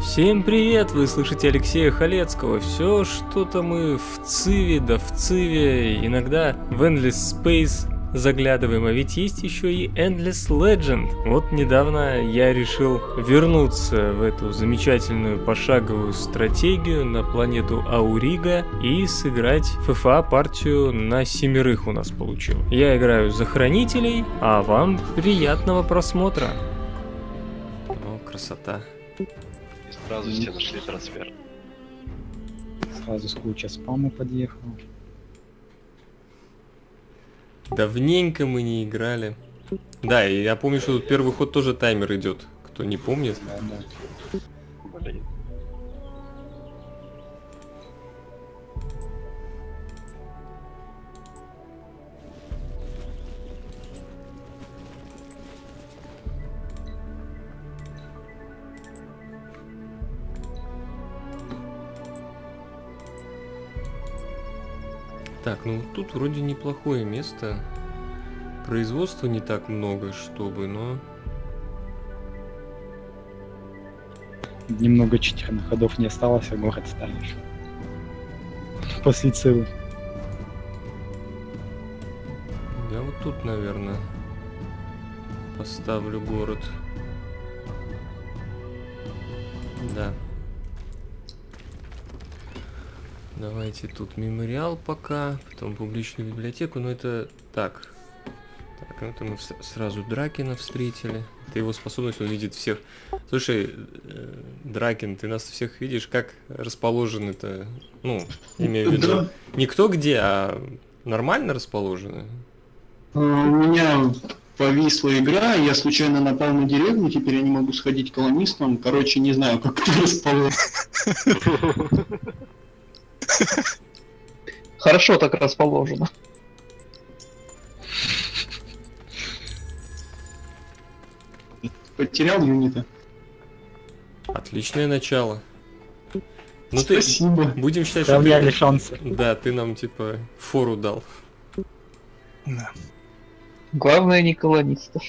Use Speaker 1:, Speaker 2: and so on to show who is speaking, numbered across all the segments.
Speaker 1: Всем привет! Вы слышите Алексея Халецкого. Все что-то мы в Циве, да в Циве, иногда в Endless Space заглядываем, а ведь есть еще и Endless Legend. Вот недавно я решил вернуться в эту замечательную пошаговую стратегию на планету Аурига и сыграть в ФФА партию на 7 у нас получил. Я играю за хранителей, а вам приятного просмотра. О, красота.
Speaker 2: Сразу все нашли трансфер.
Speaker 3: Сразу с куча спама подъехал.
Speaker 1: Давненько мы не играли. Да, и я помню, что тут первый ход тоже таймер идет. Кто не помнит.
Speaker 3: Да.
Speaker 2: Блин.
Speaker 1: Так, ну тут вроде неплохое место. Производства не так много, чтобы, но...
Speaker 3: Немного читерных ходов не осталось, а город ставишь. После Цивы.
Speaker 1: Я вот тут, наверное, поставлю город. Да. Давайте тут мемориал пока, потом публичную библиотеку, но это так. Так, ну это мы сразу Дракена встретили. Это его способность, он видит всех. Слушай, Дракен, ты нас всех видишь, как расположены-то? Ну, имею в виду, не кто где, а нормально расположены?
Speaker 4: У меня повисла игра, я случайно напал на деревню, теперь я не могу сходить к колонистам. Короче, не знаю, как это расположено.
Speaker 5: Хорошо так расположено.
Speaker 4: Потерял юнита.
Speaker 1: Отличное начало. Ну
Speaker 4: Спасибо.
Speaker 1: ты, будем считать, что
Speaker 3: Сравняли
Speaker 1: ты,
Speaker 3: шансы.
Speaker 1: да, ты нам типа фору дал.
Speaker 3: Да.
Speaker 5: Главное не колонистов.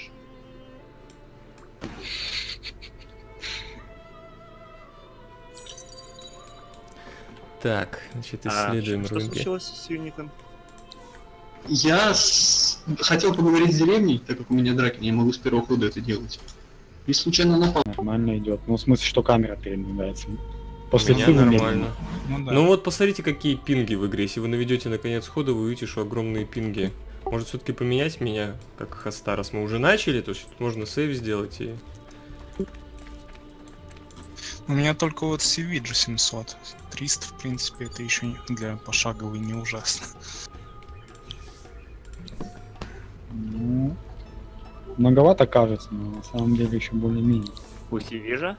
Speaker 1: Так, значит, исследуем
Speaker 6: Что
Speaker 1: рынки.
Speaker 6: случилось с юнитом?
Speaker 4: Хотел поговорить с деревней, так как у меня драки, я могу с первого хода это делать. И случайно напал.
Speaker 3: Нормально идет. Ну, в смысле, что камера передвигается. После
Speaker 1: У меня
Speaker 3: Цивы
Speaker 1: нормально.
Speaker 3: медленно.
Speaker 1: Ну вот посмотрите, какие пинги в игре. Если вы наведете на конец хода, вы увидите, что огромные пинги. Может все-таки поменять меня, как хоста, раз мы уже начали, то есть можно сейв сделать и...
Speaker 7: У меня только вот Сивиджи 700. 300, в принципе, это еще для пошаговой не ужасно.
Speaker 3: Ну, многовато кажется, но на самом деле еще более-менее.
Speaker 6: Пусть и вижу.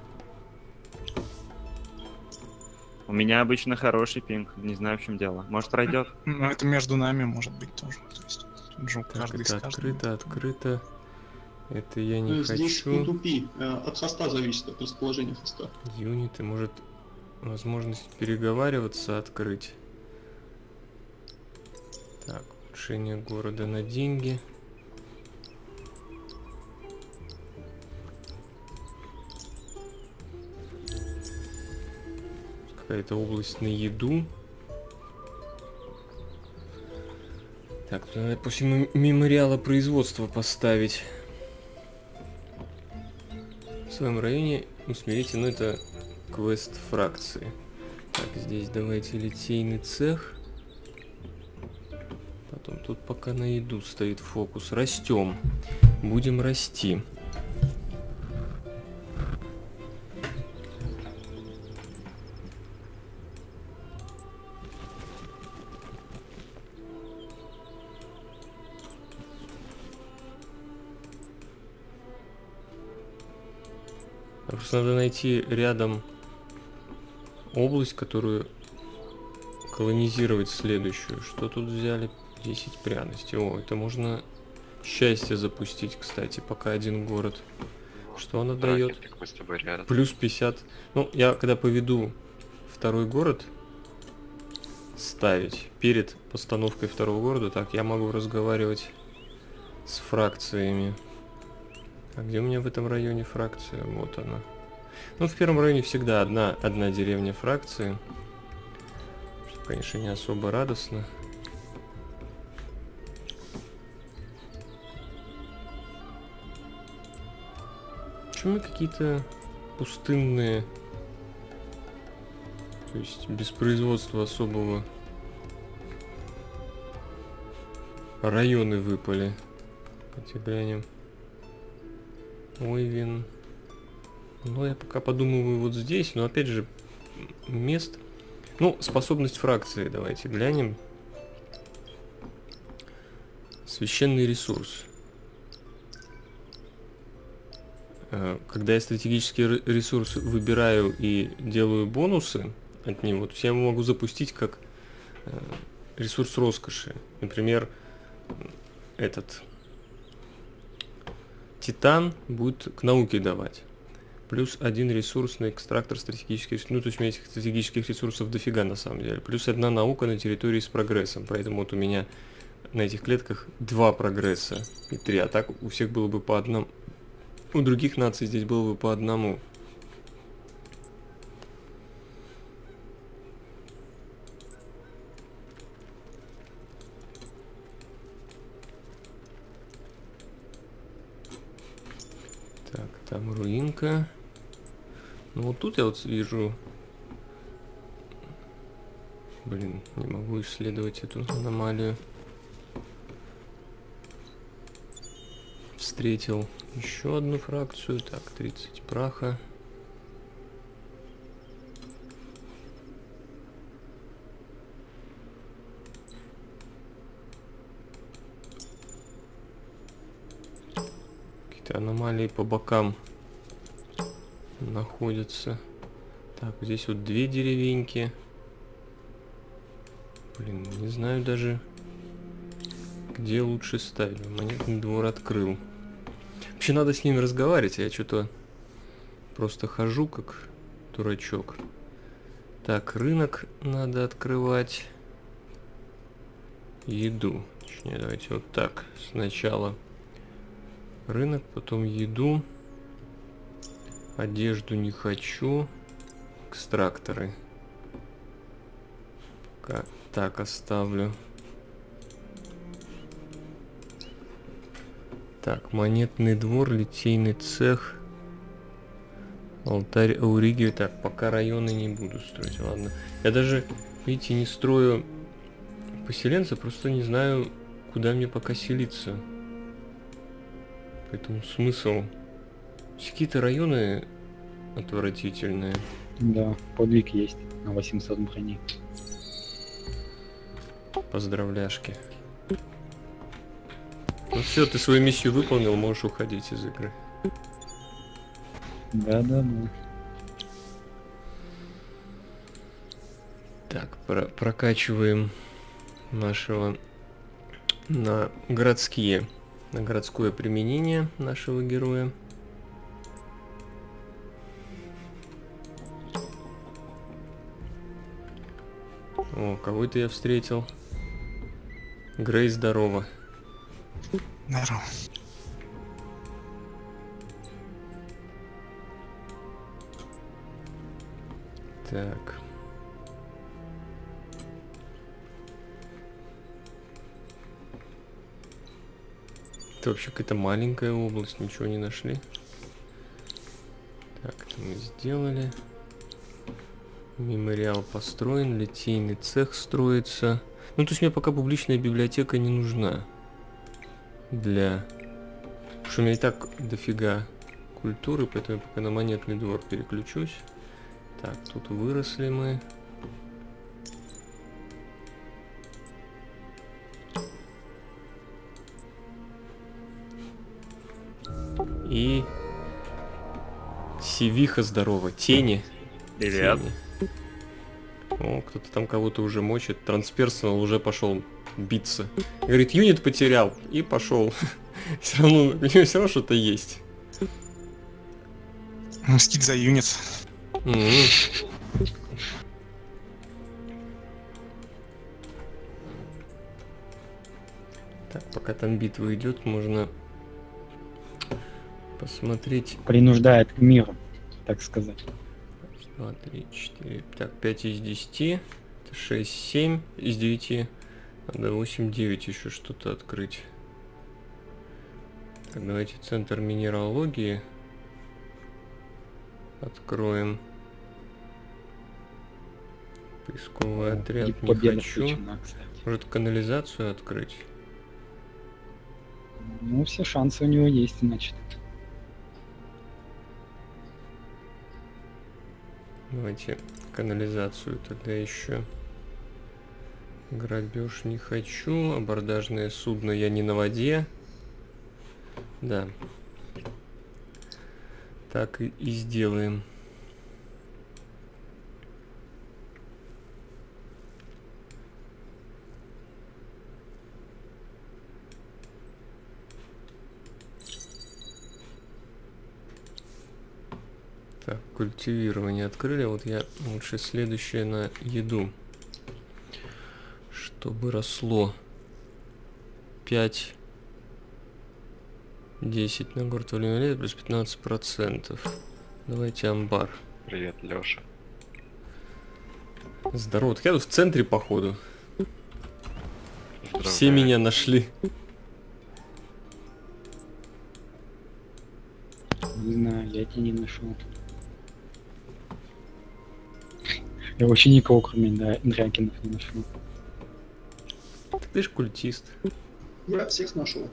Speaker 6: У меня обычно хороший пинг, не знаю в чем дело. Может пройдет?
Speaker 7: Ну, это между нами может быть тоже. То есть, тут же
Speaker 1: Так,
Speaker 7: каждый
Speaker 1: это
Speaker 7: с каждым.
Speaker 1: открыто. Это я не
Speaker 4: Здесь не
Speaker 1: хочу.
Speaker 4: тупи. От хоста зависит, от расположения хоста.
Speaker 1: Юниты, может, возможность переговариваться открыть. Так, улучшение города на деньги. Какая-то область на еду. Так, тут надо после мемориала производства поставить. В своем районе усмирите, но это квест фракции. Так, здесь давайте литейный цех. Потом тут пока на еду стоит фокус. Растем. Будем расти. Просто надо найти рядом область, которую колонизировать следующую. Что тут взяли? 10 пряностей. О, это можно счастье запустить, кстати, пока один город. Что она дает? Плюс 50. Ну, я когда поведу второй город ставить перед постановкой второго города, так, я могу разговаривать с фракциями. А где у меня в этом районе фракция? Вот она. Ну, в первом районе всегда одна деревня фракции. Что, конечно, не особо радостно. Почему какие-то пустынные, то есть без производства особого, районы выпали? Давайте глянем. Ойвин. Ну, я пока подумываю вот здесь, но опять же, мест. Ну, способность фракции, давайте глянем. Священный ресурс. Когда я стратегический ресурс выбираю и делаю бонусы от него, то я могу запустить как ресурс роскоши. Например, этот Титан будет к науке давать. Плюс 1 ресурс на экстрактор стратегических ресурсов. Ну, то есть у меня этих стратегических ресурсов дофига на самом деле. Плюс 1 наука на территории с прогрессом. Поэтому вот у меня на этих клетках 2 прогресса и 3. А так у всех было бы по одному. У других наций здесь было бы по одному. Так, там руинка. Ну вот тут я вот вижу... Блин, не могу исследовать эту аномалию. Встретил еще одну фракцию. Так, 30 праха. Какие-то аномалии по бокам находятся. Так, здесь вот 2 деревеньки. Блин, не знаю даже, где лучше ставить. Монетный двор открыл. Вообще надо с ними разговаривать, я что-то просто хожу как дурачок. Так, рынок надо открывать. Еду. Точнее, давайте вот так. Сначала рынок, потом еду. Одежду не хочу. Экстракторы. Пока так оставлю. Так, монетный двор, литейный цех, алтарь Ауригии. Так, пока районы не буду строить, ладно. Я даже, видите, не строю поселенца, просто не знаю, куда мне пока селиться. Поэтому смысл. Какие-то районы отвратительные.
Speaker 3: Да, подвиг есть на 800 брони.
Speaker 1: Поздравляшки. Ну все, ты свою миссию выполнил, можешь уходить из игры.
Speaker 3: Да-да-да.
Speaker 1: Так, прокачиваем нашего на городское применение нашего героя. О, кого-то я встретил. Грей, здорово.
Speaker 7: Здорово.
Speaker 1: Так. Это вообще какая-то маленькая область, ничего не нашли. Так, это мы сделали. Мемориал построен, литейный цех строится. Ну, то есть мне пока публичная библиотека не нужна. Потому что у меня и так дофига культуры, поэтому я пока на монетный двор переключусь. Так, тут выросли мы. И... Севиха, здорово. Тени.
Speaker 6: Привет.
Speaker 1: Тени. О, кто-то там кого-то уже мочит. Трансперсонал уже пошел биться. Говорит, юнит потерял. И пошел. Все равно, у него все равно что-то есть.
Speaker 7: Мстить за юнит.
Speaker 1: Так, пока там битва идет, можно посмотреть.
Speaker 3: Принуждает к миру. так сказать.
Speaker 1: 2, 3, 4. Так, 5 из 10. 6, 7 из 9. Надо 8, 9 еще что-то открыть. Так, давайте центр минералогии откроем. Поисковый отряд
Speaker 3: И
Speaker 1: не
Speaker 3: победа
Speaker 1: хочу.
Speaker 3: включена, кстати.
Speaker 1: Может, канализацию открыть?
Speaker 3: Ну, все шансы у него есть, значит.
Speaker 1: Давайте канализацию тогда еще. Грабеж не хочу. Абордажное судно я не на воде. Да. Так и сделаем. Так, культивирование открыли. Вот я лучше следующее на еду. Чтобы росло 5, 10 на город Валюмилет плюс 15%. Давайте амбар.
Speaker 2: Привет, Лёша.
Speaker 1: Здорово. Так я тут в центре, походу. Все
Speaker 2: Поздравляю.
Speaker 1: меня нашли.
Speaker 3: Не знаю, я тебя не нашел. Я вообще никого, кроме Дракинов, не нашел.
Speaker 1: Ты ж культист.
Speaker 4: Я всех нашел.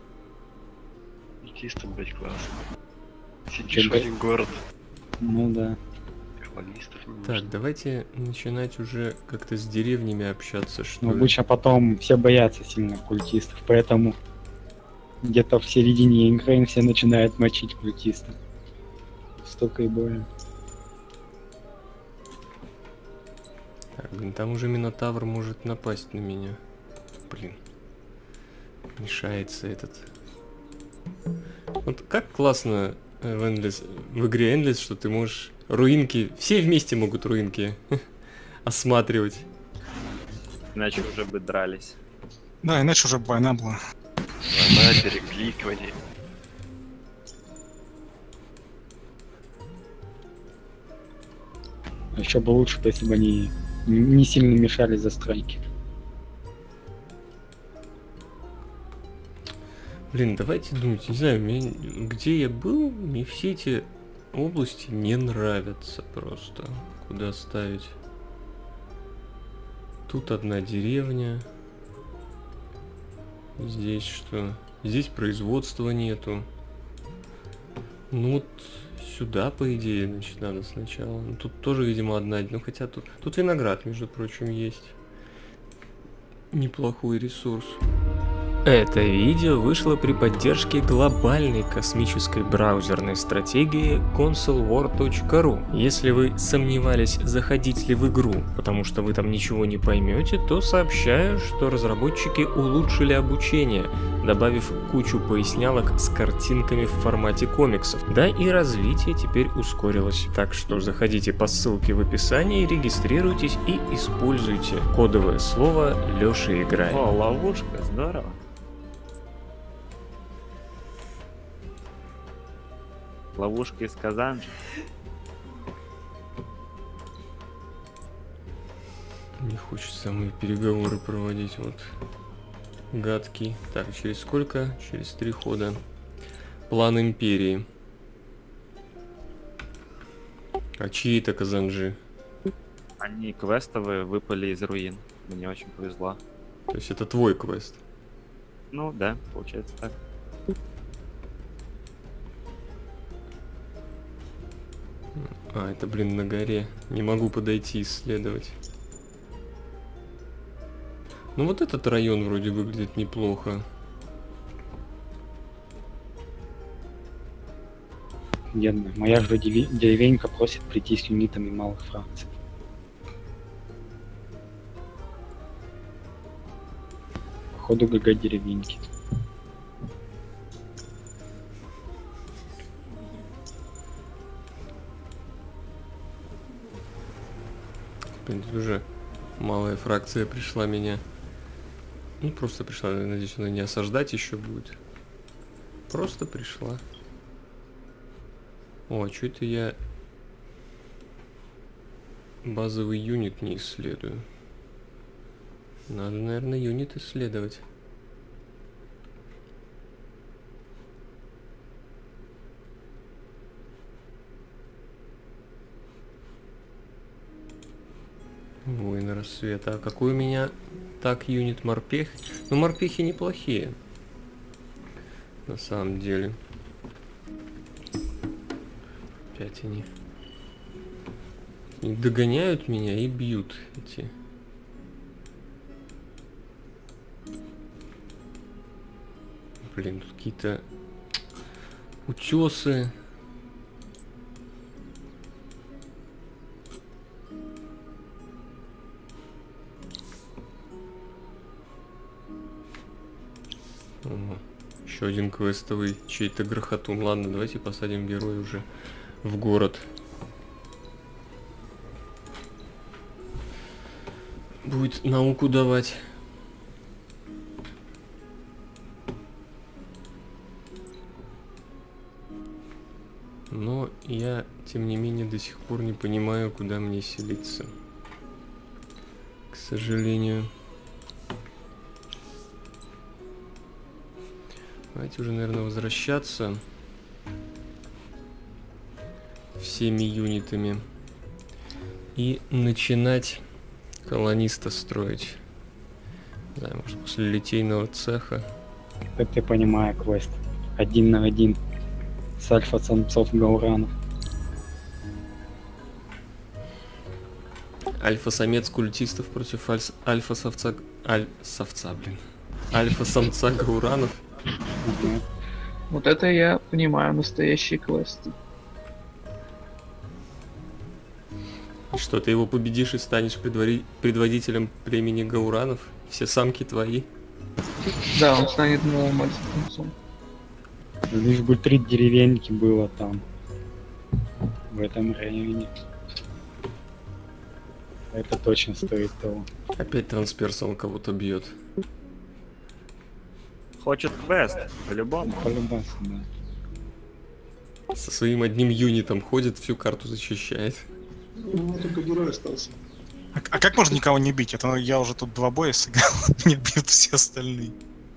Speaker 2: Чисто, блять, классно. Сидишь в
Speaker 3: Чё,
Speaker 2: один город,
Speaker 3: Ну да.
Speaker 2: колонистов не
Speaker 1: Так,
Speaker 2: нужно.
Speaker 1: давайте начинать уже как-то с деревнями общаться, что
Speaker 3: Но
Speaker 1: ли.
Speaker 3: обычно потом все боятся сильно культистов, поэтому где-то в середине игры все начинают мочить культистов. Столько и более.
Speaker 1: Так, блин, там уже Минотавр может напасть на меня. Блин. Мешается этот. Вот как классно в игре Endless, что ты можешь руинки, все вместе могут руинки осматривать.
Speaker 6: Иначе уже бы дрались.
Speaker 7: Да, иначе уже война была.
Speaker 2: Война, перекликивание.
Speaker 3: А еще бы лучше, если бы они не сильно мешали застройке.
Speaker 1: Блин, давайте думать, не знаю, где я был, мне все эти области не нравятся просто. Куда ставить? Тут одна деревня. Здесь что? Здесь производства нету. Ну вот сюда, по идее, значит, надо сначала. Ну, тут тоже, видимо, одна. Ну хотя тут виноград, между прочим, есть. Неплохой ресурс. Это видео вышло при поддержке глобальной космической браузерной стратегии consolewar.ru. Если вы сомневались, заходить ли в игру, потому что вы там ничего не поймете, то сообщаю, что разработчики улучшили обучение, добавив кучу пояснялок с картинками в формате комиксов. Да и развитие теперь ускорилось. Так что заходите по ссылке в описании, регистрируйтесь и используйте кодовое слово Лёша играет.
Speaker 6: О, ловушка, здорово. Ловушка из Казанжи.
Speaker 1: Не хочется со мной переговоры проводить, вот. Гадкий. Так, через сколько? Через 3 хода. План империи. А чьи это Казанжи?
Speaker 6: Они квестовые выпали из руин. Мне очень повезло.
Speaker 1: То есть это твой квест?
Speaker 6: Ну да, получается так.
Speaker 1: А, это, блин, на горе. Не могу подойти исследовать. Ну вот этот район вроде выглядит неплохо.
Speaker 3: Бедно. Моя же деревенька просит прийти с юнитами малых фракций. Походу ГГ деревеньки.
Speaker 1: Блин, тут уже малая фракция пришла меня. Ну, просто пришла. Надеюсь, она не осаждать еще будет. Просто пришла. О, а что это я базовый юнит не исследую? Надо, наверное, юнит исследовать. Воин рассвета. А какой у меня так юнит морпех? Ну, морпехи неплохие. На самом деле. Опять они. И догоняют меня и бьют эти. Блин, тут какие-то утесы. Еще один квестовый чей-то грохотун. Ладно, давайте посадим героя уже в город. Будет науку давать. Но я, тем не менее, до сих пор не понимаю, куда мне селиться. К сожалению. Давайте уже, наверное, возвращаться всеми юнитами и начинать колониста строить. Да, может, после литейного цеха.
Speaker 3: Как ты понимаю, квест 1 на 1 с альфа-самцов Гауранов.
Speaker 1: Альфа-самец культистов против альфа-совца... Совца, блин. Альфа-самца Гауранов.
Speaker 3: Ага.
Speaker 5: Вот это я понимаю, настоящий квест.
Speaker 1: Что, ты его победишь и станешь предводителем племени Гауранов? Все самки твои?
Speaker 5: Да, он станет новым альфа-самцом.
Speaker 3: Лишь бы 3 деревеньки было там, в этом районе. Это точно стоит того.
Speaker 1: Опять трансперсон кого-то бьет.
Speaker 6: Хочет квест, по-любому.
Speaker 3: По-любому, да.
Speaker 1: Со своим одним юнитом ходит, всю карту защищает.
Speaker 4: У меня только герой остался.
Speaker 7: А как можно никого не бить? Это я уже тут 2 боя сыграл, меня бьют все остальные.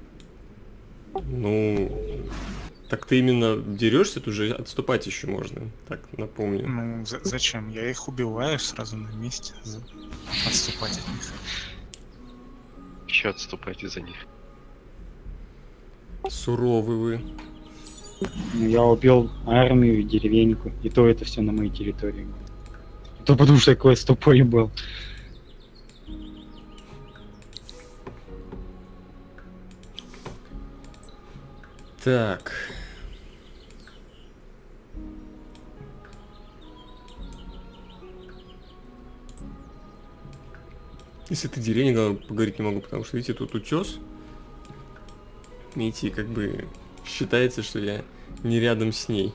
Speaker 1: Ну, так ты именно дерешься, тут же отступать еще можно. Так, напомню.
Speaker 7: Ну, зачем? Я их убиваю сразу на месте. Отступать от них.
Speaker 2: Еще отступайте за них.
Speaker 1: Суровый вы.
Speaker 3: Ну, я убил армию и деревеньку, и то это все на моей территории. И то потому что квест тупой был.
Speaker 1: Так. Если ты деревня, поговорить не могу, потому что, видите, тут утес. Видите, как бы считается, что я не рядом с ней.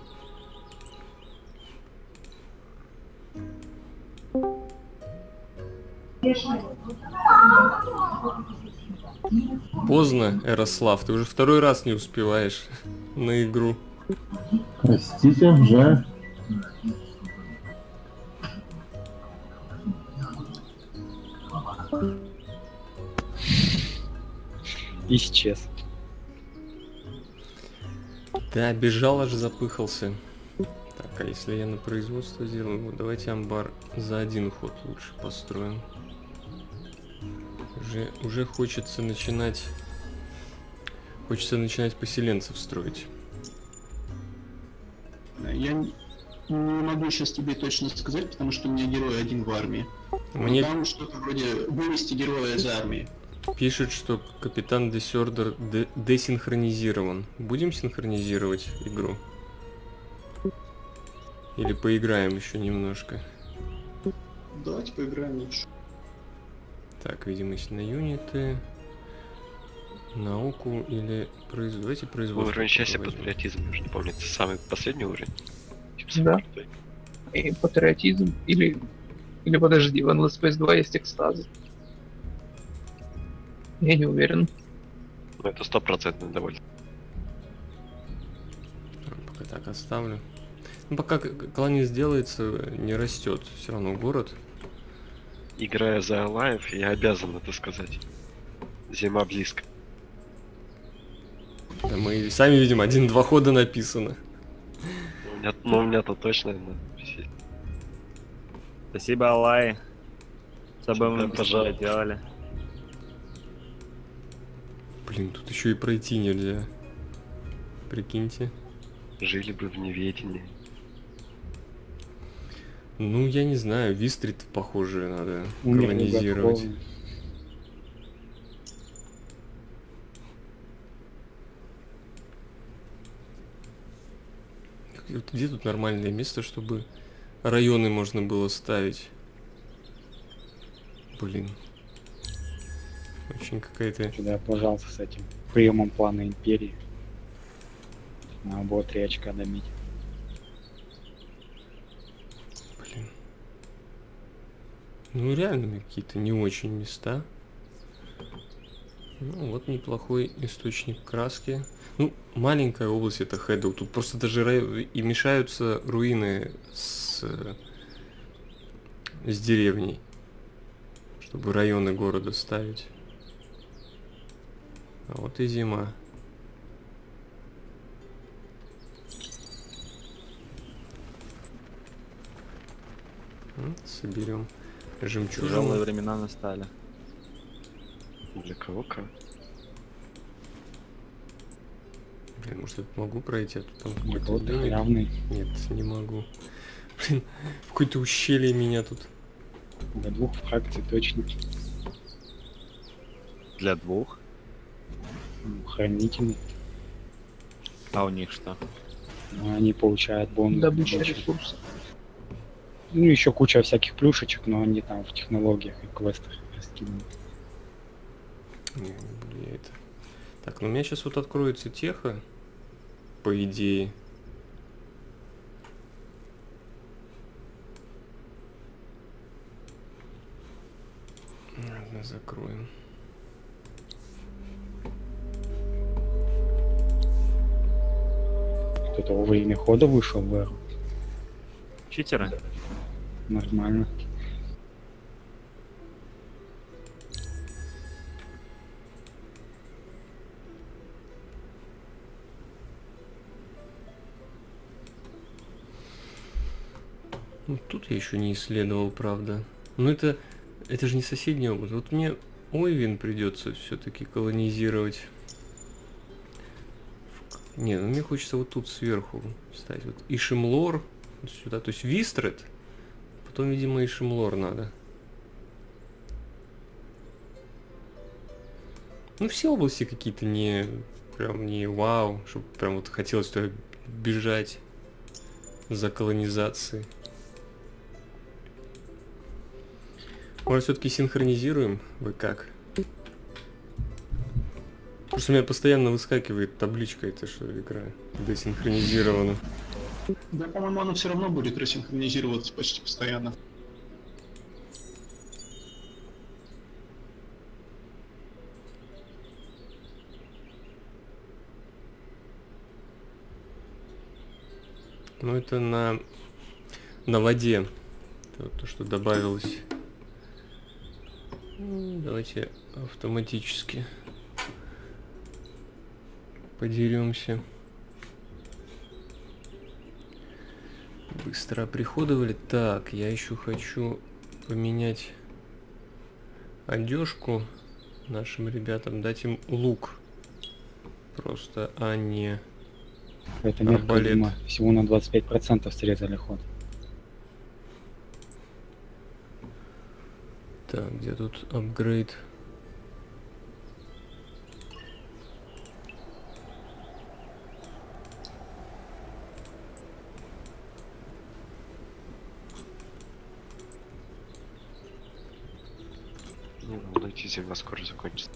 Speaker 1: Поздно, Ярослав, ты уже 2-й раз не успеваешь на игру.
Speaker 8: Простите, жаль.
Speaker 3: Исчез.
Speaker 1: Да, бежал, аж запыхался. Так, а если я на производство сделаю, вот давайте амбар за 1 ход лучше построим. Уже хочется начинать поселенцев строить.
Speaker 4: Я не могу сейчас тебе точно сказать, потому что у меня герой один в армии.
Speaker 1: Мне
Speaker 4: Там что-то вроде вывести героя из армии.
Speaker 1: пишет, что капитан Десердер десинхронизирован. Будем синхронизировать игру? Или поиграем еще немножко?
Speaker 4: Давайте поиграем лучше.
Speaker 1: Так, видимость на юниты, науку или производство. Давайте производство.
Speaker 2: Уровень счастья,
Speaker 1: возьмем.
Speaker 2: патриотизм, я уже не помню, это самый последний уровень.
Speaker 5: Да. И патриотизм, или подожди, в Endless Space 2 есть экстаз. Я не уверен.
Speaker 2: Ну это 100% довольно.
Speaker 1: Пока так оставлю. Ну, пока колония сделается, не растет все равно город.
Speaker 2: Играя за Alive, я обязан это сказать. Зима близко.
Speaker 1: Да мы сами видим, 1-2 хода написано.
Speaker 2: У меня-то точно висит.
Speaker 6: Спасибо, Алай. Чтобы мы
Speaker 2: Всегда пожалуйста.
Speaker 6: делали.
Speaker 1: Блин, тут еще и пройти нельзя. Прикиньте.
Speaker 2: Жили бы в неведении.
Speaker 1: Ну, я не знаю, Вистрит, похоже, надо
Speaker 3: Умер
Speaker 1: колонизировать.
Speaker 3: Лугаткова.
Speaker 1: Вот где тут нормальное место, чтобы районы можно было ставить? Блин. Очень какая-то...
Speaker 3: Сюда я пожался с этим приемом плана империи. Надо было 3 очка добить.
Speaker 1: Блин. Ну, реально какие-то не очень места. Ну, вот неплохой источник краски. Ну, маленькая область это Хэдоу. Тут просто даже и мешаются руины с деревней. Чтобы районы города ставить. А вот и зима. Соберем
Speaker 6: Тяжелые
Speaker 1: жемчужину.
Speaker 6: времена настали.
Speaker 2: Для кого как?
Speaker 1: Блин, может, я тут могу пройти, а тут там
Speaker 3: Вот
Speaker 1: какой-то домик?
Speaker 3: равный.
Speaker 1: Нет, не могу. Блин, в какое-то ущелье меня тут.
Speaker 3: До 2 фракций точно.
Speaker 6: Для 2.
Speaker 3: Хранительный.
Speaker 6: А у них что?
Speaker 3: Они получают бонус.
Speaker 5: Добыча
Speaker 3: больше.
Speaker 5: ресурсов.
Speaker 3: Ну, еще куча всяких плюшечек, но они там в технологиях и квестах раскиданы.
Speaker 1: Не влияет. Так, ну у меня сейчас вот откроется теха, по идее. Ладно, закроем.
Speaker 3: Кто-то во время хода вышел в эру.
Speaker 6: Читеры?
Speaker 3: Нормально.
Speaker 1: Ну, тут я еще не исследовал, правда. Но это же не соседняя область. Вот мне Ойвин придется все-таки колонизировать. Не, ну мне хочется вот тут сверху ставить. Вот Ишимлор вот сюда. То есть Вистрет. Потом, видимо, Ишимлор надо. Ну, все области какие-то не... Прям не вау. Чтобы прям вот хотелось туда бежать за колонизацией. Может, все-таки синхронизируем? Вы как? Просто у меня постоянно выскакивает табличка, это что игра десинхронизирована.
Speaker 4: Да, по-моему, оно все равно будет рассинхронизироваться почти постоянно.
Speaker 1: Ну, это на воде. Это вот то, что добавилось. Ну, давайте автоматически подеремся. Быстро оприходовали. Так, я еще хочу поменять одежку нашим ребятам, дать им лук. Просто, а не
Speaker 3: Это необходимо.
Speaker 1: арбалет.
Speaker 3: Всего на 25% срезали ход.
Speaker 1: Так, где тут апгрейд?
Speaker 2: Не волнуйтесь, зима скоро закончится.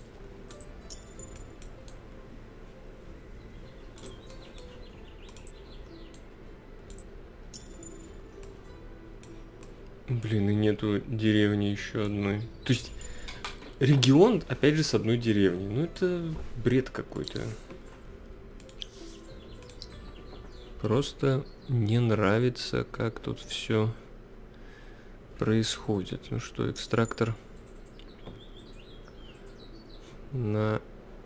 Speaker 1: Блин, и нету деревни еще одной. То есть регион, опять же, с одной деревней. Ну это бред какой-то. Просто не нравится, как тут все происходит. Ну что, экстрактор на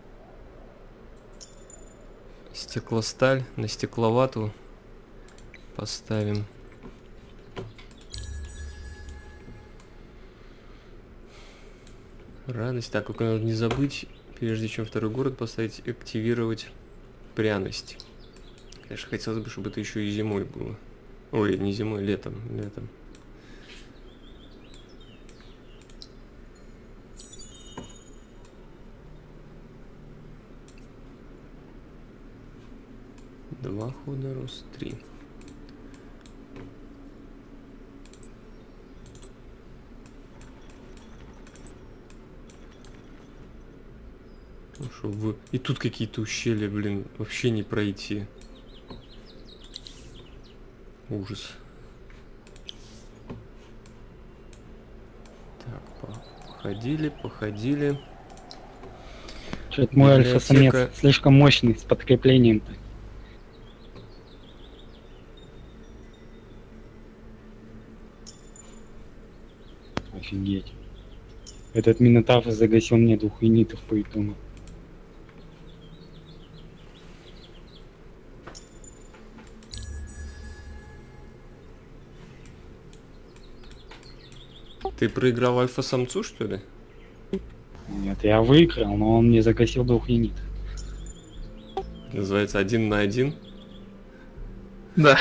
Speaker 1: стеклосталь, на стекловату поставим. Радость. Так, только надо не забыть, прежде чем второй город поставить, активировать пряность. Конечно, хотелось бы, чтобы это еще и зимой было. Ой, не зимой, летом. Летом. Два хода, рост 3. Ну, чтобы... И тут какие-то ущелья, блин, вообще не пройти. Ужас. Так, походили, походили.
Speaker 3: Что-то мой альфа-самец слишком мощный с подкреплением-то. Офигеть. Этот Минотавр загасил мне 2 юнитов по итогу.
Speaker 1: Ты проиграл альфа-самцу, что ли?
Speaker 3: Нет, я выиграл, но он мне загасил 2 юнитов.
Speaker 1: Называется 1 на 1.
Speaker 5: Да.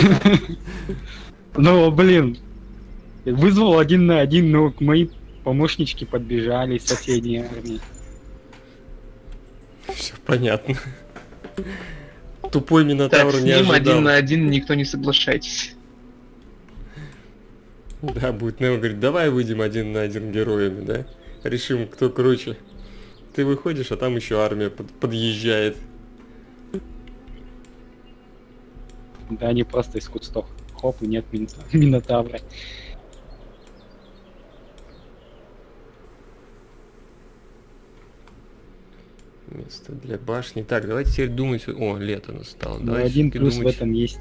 Speaker 3: Ну, блин. Вызвал 1 на 1, но мои помощнички подбежали из соседней армии.
Speaker 1: Все понятно. Тупой Минотавр
Speaker 5: Так, с
Speaker 1: не
Speaker 5: ним
Speaker 1: ожидал.
Speaker 5: 1 на 1 никто не соглашайтесь.
Speaker 1: Да, будет Нео говорить, давай выйдем 1 на 1 героями, да? Решим, кто круче. Ты выходишь, а там еще армия подъезжает.
Speaker 3: Да, они просто из кустов. Хоп, и нет Минотавра.
Speaker 1: Место для башни. Так, давайте теперь думать. О, лето настало.
Speaker 3: Но
Speaker 1: Давайте
Speaker 3: один
Speaker 1: теперь
Speaker 3: плюс
Speaker 1: думать,
Speaker 3: в этом есть.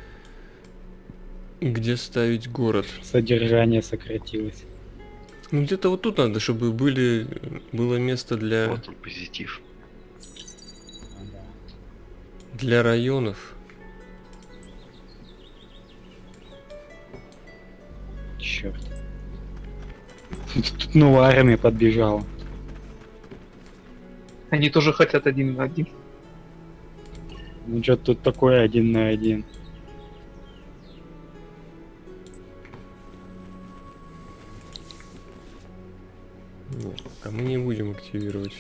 Speaker 1: где ставить город.
Speaker 3: Содержание сократилось.
Speaker 1: Ну где-то вот тут надо, чтобы было место для
Speaker 2: Вот он, позитив.
Speaker 1: районов.
Speaker 3: Черт. Тут новая армия подбежала.
Speaker 5: Они тоже хотят 1 на 1.
Speaker 3: Ну что тут такое 1 на 1?
Speaker 1: Нет, пока мы не будем активировать.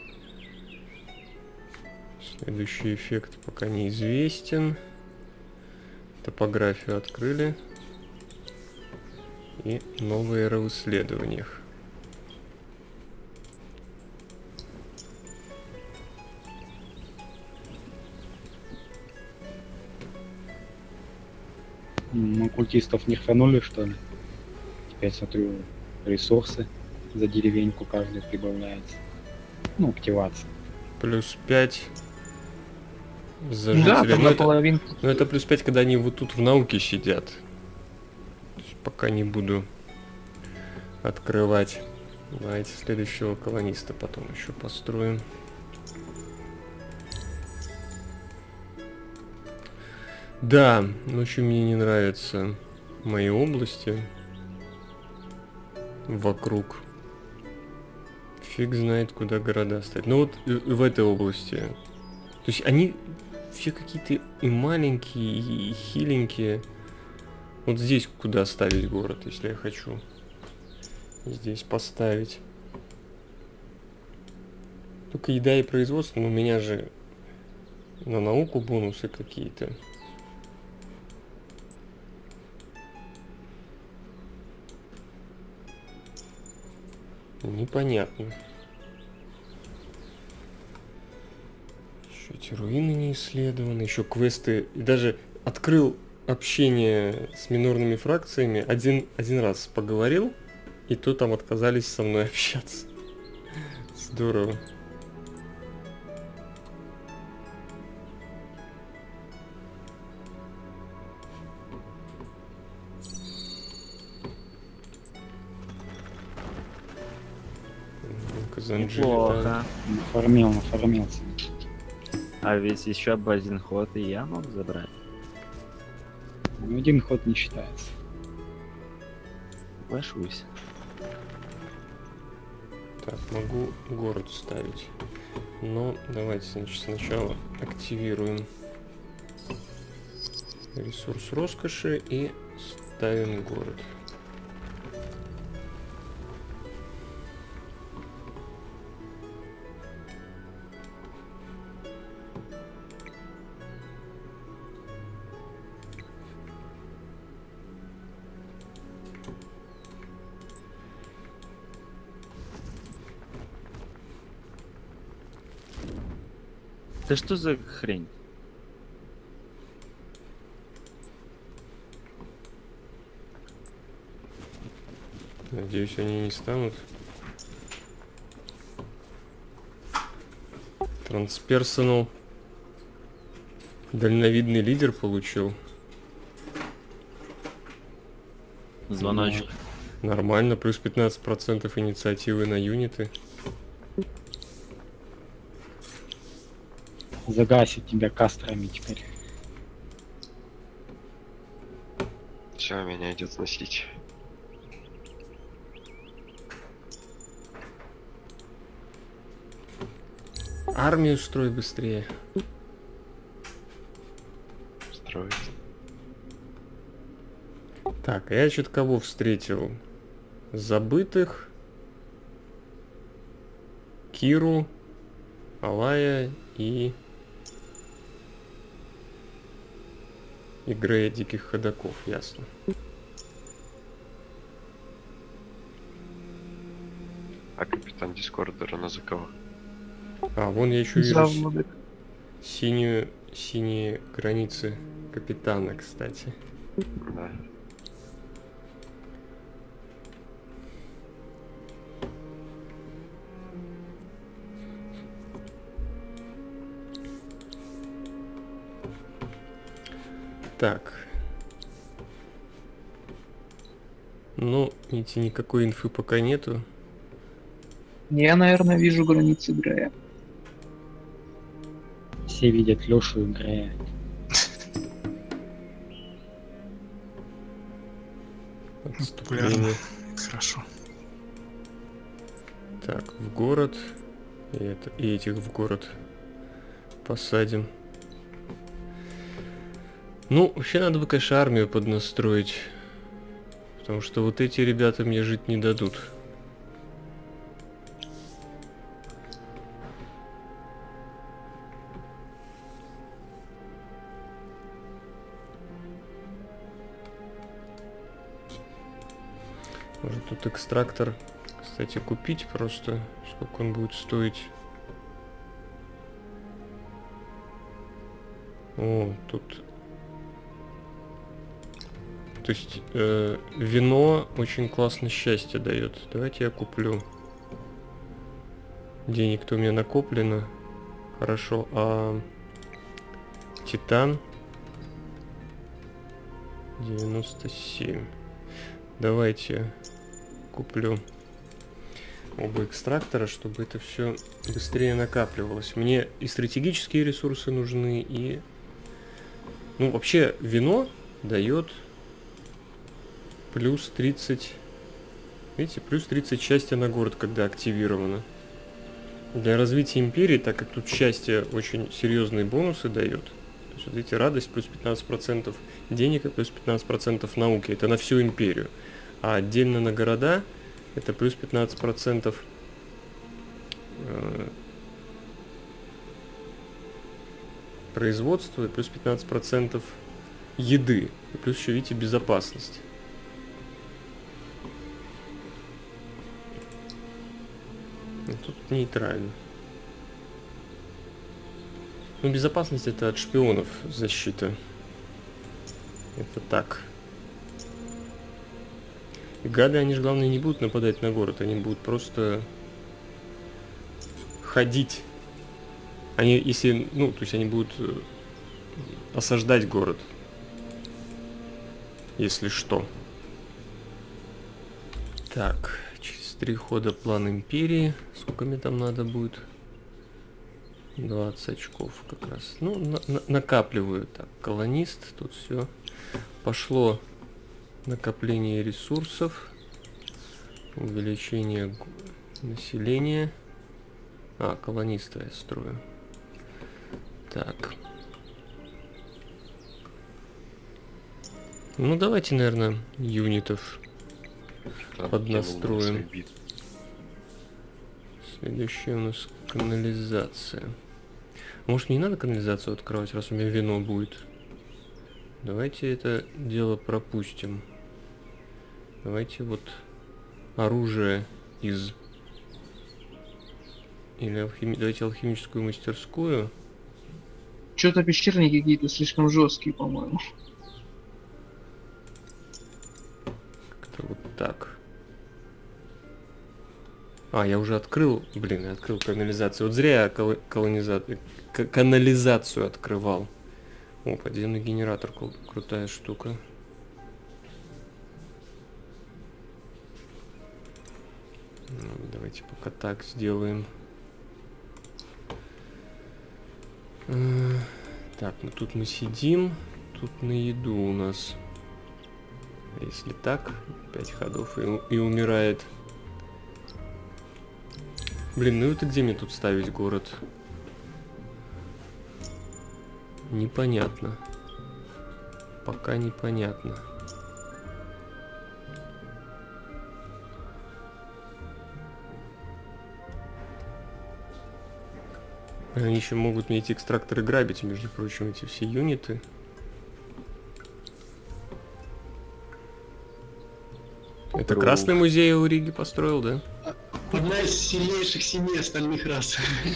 Speaker 1: Следующий эффект пока неизвестен. Топографию открыли. И новая эра в исследованиях.
Speaker 3: Ну, культистов нерфанули, что ли? Теперь смотрю, ресурсы за деревеньку каждый прибавляется. Ну, активация.
Speaker 1: Плюс 5 за
Speaker 5: Да,
Speaker 1: жителей.
Speaker 5: там
Speaker 1: Ну, это,
Speaker 5: наполовину.
Speaker 1: ну, это плюс 5, когда они вот тут в науке сидят. То есть пока не буду открывать. Давайте следующего колониста потом еще построим. Да, очень мне не нравятся мои области вокруг. Фиг знает, куда города ставить. Ну вот в этой области. То есть они все какие-то и маленькие, и хиленькие. Вот здесь куда ставить город, если я хочу здесь поставить. Только еда и производство, но у меня же на науку бонусы какие-то. Непонятно. Еще эти руины не исследованы, еще квесты. И даже открыл общение с минорными фракциями. Один раз поговорил, и то там отказались со мной общаться. Здорово. Казанджи.
Speaker 6: Неплохо.
Speaker 3: Нафармился.
Speaker 6: А ведь еще бы один ход и я мог забрать.
Speaker 3: Ну, один ход не считается.
Speaker 6: Соглашусь.
Speaker 1: Так, могу город ставить. Но давайте, значит, сначала активируем ресурс роскоши и ставим город.
Speaker 6: Да что за хрень?
Speaker 1: Надеюсь, они не станут. Трансперсонал. Дальновидный лидер получил.
Speaker 6: Звоночек.
Speaker 1: Нормально, плюс 15% инициативы на юниты.
Speaker 3: Загасит тебя кастрами теперь.
Speaker 2: Все, меня идет сносить.
Speaker 1: Армию строй быстрее.
Speaker 2: Строить.
Speaker 1: Так, я что-то кого встретил? Забытых. Киру. Алая и Грея диких ходоков, ясно.
Speaker 2: А капитан Дискордера на за кого?
Speaker 1: А, вон я еще
Speaker 5: За
Speaker 1: вижу
Speaker 5: владык.
Speaker 1: синие границы капитана, кстати.
Speaker 2: Да.
Speaker 1: Так. Ну, видите, никакой инфы пока нету.
Speaker 5: Я, наверное, вижу границы Грея.
Speaker 3: Все видят Лешу и Грея.
Speaker 1: Отступление.
Speaker 7: Хорошо.
Speaker 1: Так, в город. И этих в город посадим. Ну, вообще надо бы, конечно, армию поднастроить. Потому что вот эти ребята мне жить не дадут. Может тут экстрактор, кстати, купить просто. Сколько он будет стоить. О, тут... То есть вино очень классно счастье дает. Давайте я куплю. Денег-то у меня накоплено. Хорошо. А титан 97. Давайте куплю оба экстрактора, чтобы это все быстрее накапливалось. Мне и стратегические ресурсы нужны, и... Ну, вообще, вино дает плюс 30... Видите, плюс 30 счастья на город, когда активировано. Для развития империи, так как тут счастье очень серьезные бонусы дает. То есть, вот видите, радость плюс 15% денег и плюс 15% науки. Это на всю империю. А отдельно на города это плюс 15% производства и плюс 15% еды. И плюс еще, видите, безопасность. Ну, тут нейтрально. Ну, безопасность это от шпионов защита. Это так. И гады, они же, главное, не будут нападать на город. Они будут просто ходить. Они, если, ну, то есть они будут осаждать город. Если что. Так, через 3 хода план империи. Сколько мне там надо будет? 20 очков как раз. Ну, накапливаю. Так, колонист, тут все. Пошло накопление ресурсов. Увеличение населения. А, колониста я строю. Так. Ну, давайте, наверное, юнитов
Speaker 2: Там
Speaker 1: поднастроим.
Speaker 2: бит.
Speaker 1: Следующая у нас канализация. Может, мне не надо канализацию открывать, раз у меня вино будет? Давайте это дело пропустим. Давайте вот оружие из... Или давайте алхимическую мастерскую.
Speaker 5: Что-то пещерники какие-то слишком жесткие, по-моему.
Speaker 1: Как-то вот так. А, я уже открыл, блин, я открыл канализацию. Вот зря я канализацию открывал. О, подземный генератор, крутая штука. Ну, давайте пока так сделаем. Так, ну тут мы сидим, тут на еду у нас. Если так, 5 ходов и умирает. Блин, ну это где мне тут ставить город? Непонятно. Пока непонятно. Они еще могут мне эти экстракторы грабить, между прочим, эти все юниты. Это Красный музей у Риги построил, да?
Speaker 4: Одна из сильнейших семей остальных рас.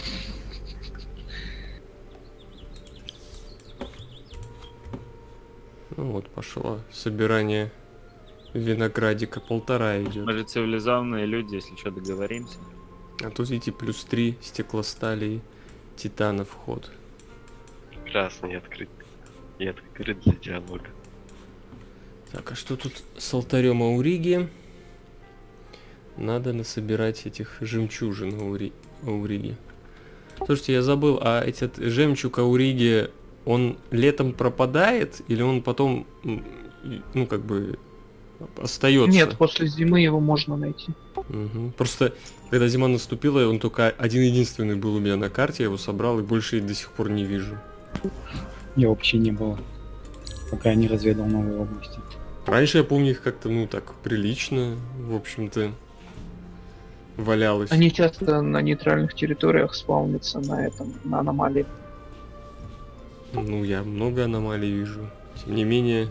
Speaker 1: Ну вот, пошло собирание виноградика, 1,5 идет.
Speaker 6: Мы же цивилизованные люди, если что, договоримся.
Speaker 1: А тут, видите, +3 стеклостали и титана вход.
Speaker 2: Прекрасно, и открыт для диалога.
Speaker 1: Так, а что тут с алтарем Ауриги? Надо насобирать этих жемчужин Ауриги. Слушайте, я забыл, а этот жемчуг Ауриги, он летом пропадает или он потом, ну, как бы, остается?
Speaker 5: Нет, после зимы его можно найти.
Speaker 1: Угу. Просто, когда зима наступила, он только один-единственный был у меня на карте, я его собрал и больше до сих пор не вижу.
Speaker 3: Я вообще не было, пока я не разведал новые области.
Speaker 1: Раньше я помню их как-то, ну, так, прилично, в общем-то, валялось.
Speaker 5: Они часто на нейтральных территориях спаунятся на аномалии.
Speaker 1: Ну, я много аномалий вижу. Тем не менее...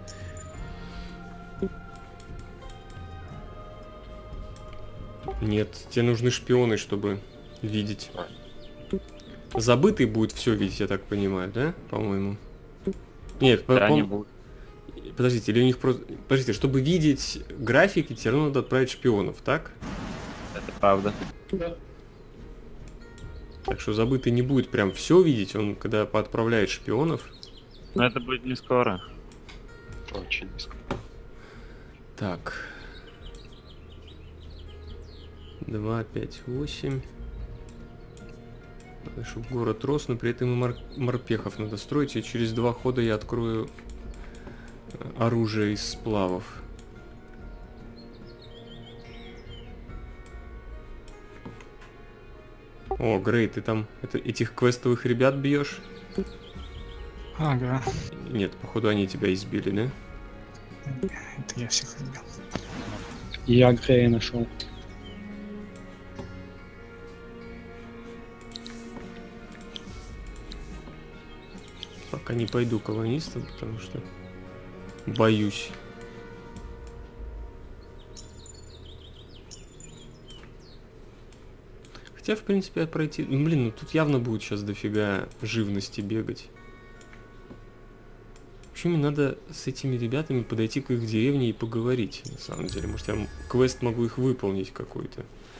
Speaker 1: Нет, тебе нужны шпионы, чтобы видеть. Забытый будет все видеть, я так понимаю, да? По-моему. Нет,
Speaker 6: Да, не будут.
Speaker 1: Подождите, или у них просто... Подождите, чтобы видеть графики, тебе равно надо отправить шпионов, так?
Speaker 6: Это правда.
Speaker 1: Так что забытый не будет прям все видеть, он когда отправляет шпионов.
Speaker 6: Но это будет не скоро.
Speaker 2: Очень низко.
Speaker 1: Так. 2, 5, 8. Надо, чтобы город рос, но при этом и морпехов надо строить. И через 2 хода я открою оружие из сплавов. О, Грей, ты там этих квестовых ребят бьешь?
Speaker 7: Ага,
Speaker 1: Нет, походу они тебя избили, да?
Speaker 7: это я всех убил.
Speaker 3: Я Грея нашел.
Speaker 1: Пока не пойду колонистом, потому что боюсь. Хотя, в принципе, пройти... Блин, ну тут явно будет сейчас дофига живности бегать. Вообще, мне надо с этими ребятами подойти к их деревне и поговорить, на самом деле. Может, я квест могу их выполнить какой-то.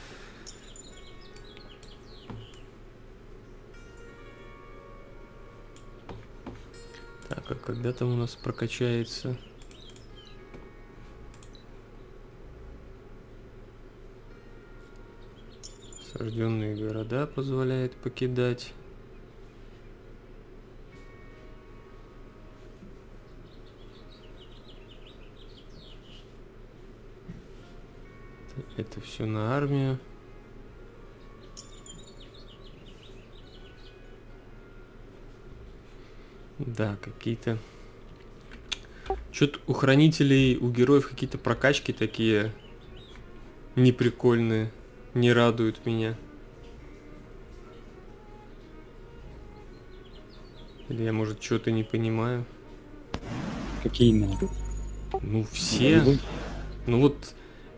Speaker 1: Так, а когда там у нас прокачается... Осажденные города позволяет покидать. Это все на армию. Да, какие-то... Что-то у хранителей, у героев какие-то прокачки такие неприкольные, не радуют меня. Или я, может, что-то не понимаю.
Speaker 3: Какие именно?
Speaker 1: Ну, все. Ну вот...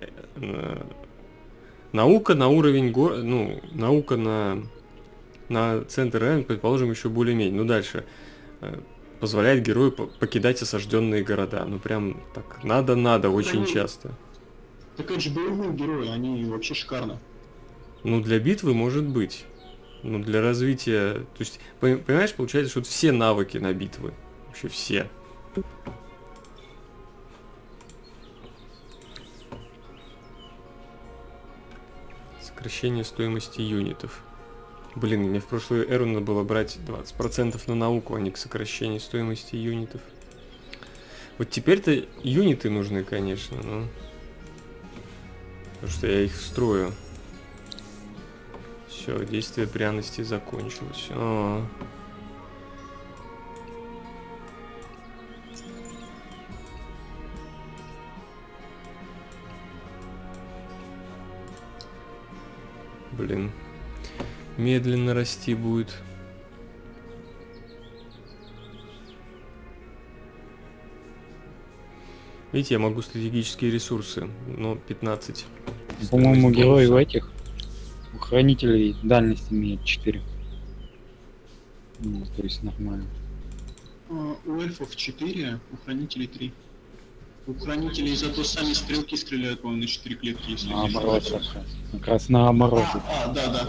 Speaker 1: наука на уровень ну, наука на центр Н, предположим, еще более-менее. Ну, дальше. Позволяет герою покидать осажденные города. Ну, прям так надо очень часто.
Speaker 4: Так это же боевые герои, они вообще шикарно.
Speaker 1: Ну, для битвы может быть. Ну, для развития... То есть, понимаешь, получается, что вот все навыки на битвы. Вообще все. Сокращение стоимости юнитов. Блин, мне в прошлую эру надо было брать 20% на науку, а не к сокращению стоимости юнитов. Вот теперь-то юниты нужны, конечно, но... Потому что я их строю. Все, действие пряности закончилось. Блин. Медленно расти будет. Видите, я могу стратегические ресурсы, но 15.
Speaker 3: По-моему, герой у этих, у хранителей дальность имеет 4. Ну, то есть нормально.
Speaker 4: У эльфов 4, у хранителей 3. У хранителей зато сами стрелки стреляют, по-моему, на 4 клетки, если
Speaker 3: Наоборот, как раз наоборот.
Speaker 4: Да.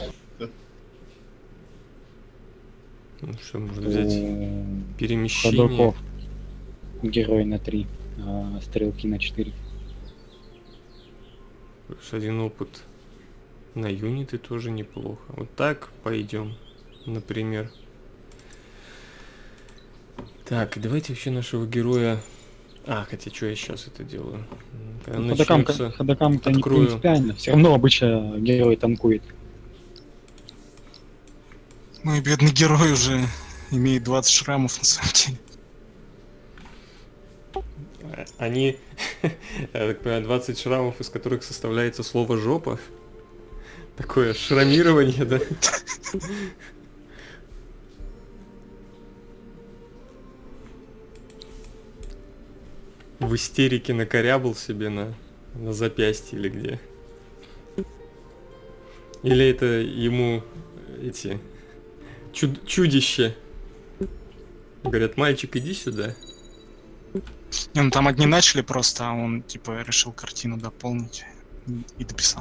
Speaker 1: Ну, что можно взять?
Speaker 3: У
Speaker 1: Перемещение.
Speaker 3: ходоков герой на 3, а стрелки на 4.
Speaker 1: Плюс 1 опыт на юниты тоже неплохо. Вот так пойдем, например. Так, давайте вообще нашего героя... хотя что я сейчас это делаю?
Speaker 3: Ходокам-то не принципиально. Все равно обычно герой танкует.
Speaker 7: Мой бедный герой уже имеет 20 шрамов на самом деле.
Speaker 1: Они, я так понимаю, 20 шрамов, из которых составляется слово «жопа». Такое шрамирование, да? В истерике накорябал себе на запястье или где. Или это ему эти чудища говорят: мальчик, иди сюда.
Speaker 7: Не, ну там одни начали просто, а он типа решил картину дополнить и дописал.